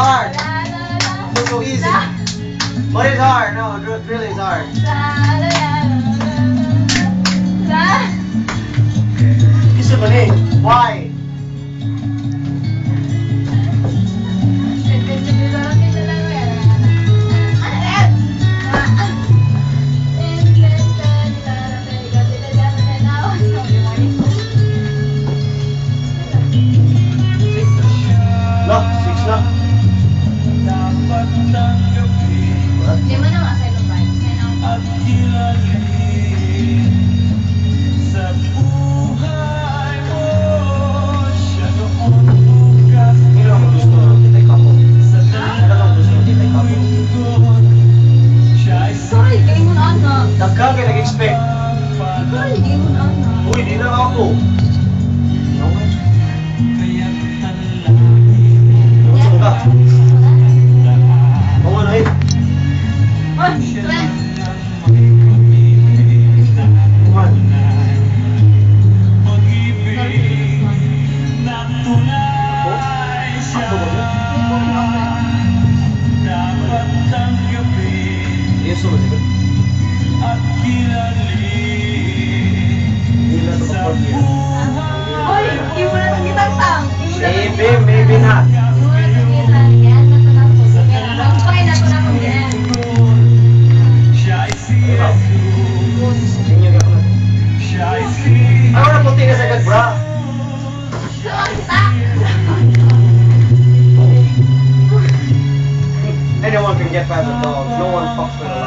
hard. It's so easy. But it's hard. No, it really is hard. Isa ba ni? Why? Look, 6 na. Di mo naman sa ilong vibes. Sorry, kayo mo na anak. Dagka kayo nag-expect. Sorry, di mo na anak. Uy, di na ako. Gusto ka? Oo na eh. Oy, Glenn. Kuman. Ako ba yun? Yes, so ba? Hindi na ito kapag-year. Oy, di mo na itong kitang-tang. Maybe not. Di mo na itong kitang. Yan, nato na po. Pag-try na ito na po yan. Ako na puti na sagad, bra. Doon kita. Anyone can get past the dog. No one fucks with a